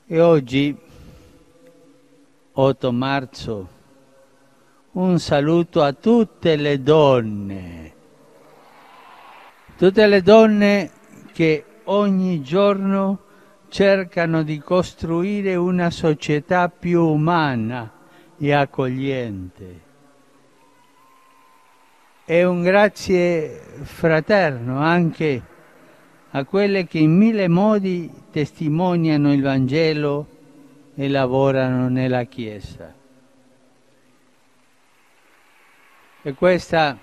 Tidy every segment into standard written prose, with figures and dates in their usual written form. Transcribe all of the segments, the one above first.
E oggi, 8 marzo, un saluto a tutte le donne che ogni giorno cercano di costruire una società più umana e accogliente. E un grazie fraterno anche a quelle che in mille modi testimoniano il Vangelo e lavorano nella Chiesa. E questa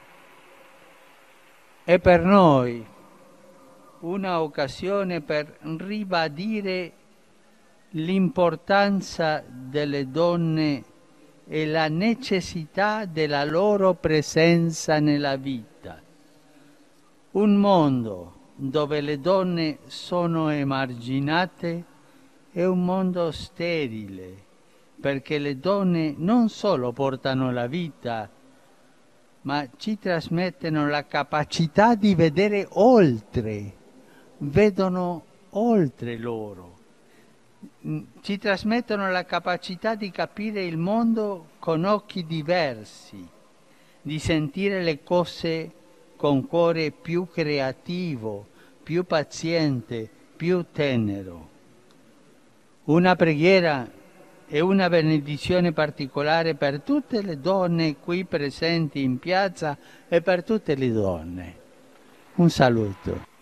è per noi una occasione per ribadire l'importanza delle donne e la necessità della loro presenza nella vita. Un mondo dove le donne sono emarginate è un mondo sterile, perché le donne non solo portano la vita, ma ci trasmettono la capacità di vedere oltre, vedono oltre loro. Ci trasmettono la capacità di capire il mondo con occhi diversi, di sentire le cose con cuore più creativo, più paziente, più tenero. Una preghiera e una benedizione particolare per tutte le donne qui presenti in piazza e per tutte le donne. Un saluto.